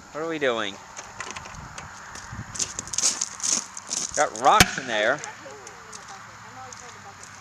What are we doing? Got rocks in there.